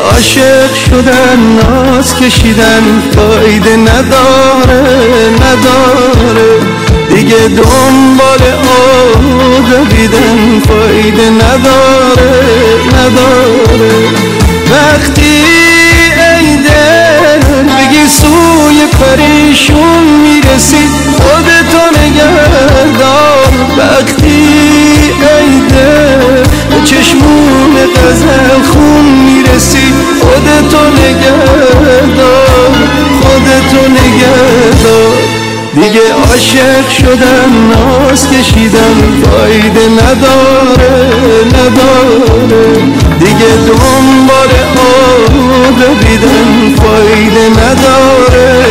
عاشق شدن ناز کشیدن فایده نداره دیگه دنبال دویدن فایده نداره وقتی ای دل بگی سوی پریشون میرسی خودتو نگهدار وقتی ای دل به چشمون غزل خون میرسی خودتو نگهدار دیگه عاشق شدن ناز کشیدن فایده نداره دیگه دنبال دویدن فایده نداره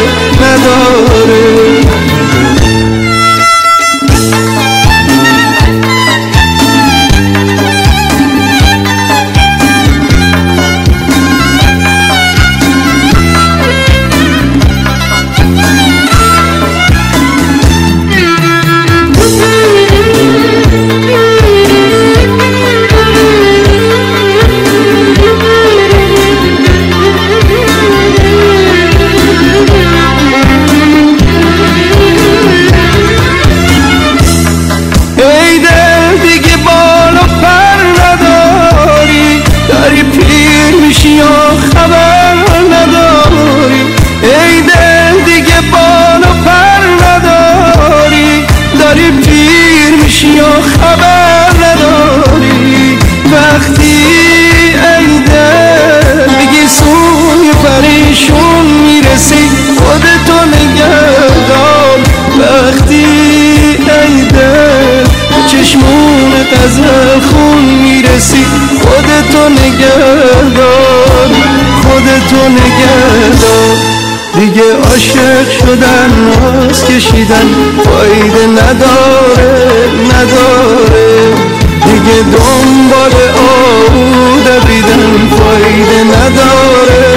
خبر نداری وقتی ای دل بگی سوی پریشون میرسی خودتو نگهدار وقتی ای دل به چشمون غزل خون میرسی خودتو نگهدار دیگه عاشق شدن ناز کشیدن فایده نداره دیگه دنبال دویدن فایده نداره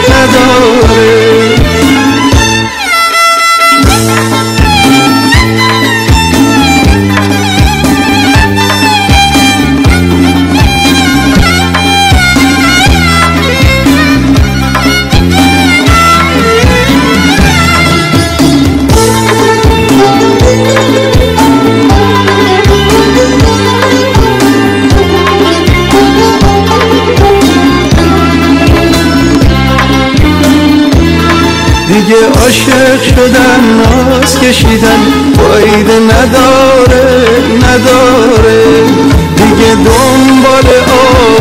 دیگه عاشق شدن ناز کشیدن فایده نداره دیگه دنبال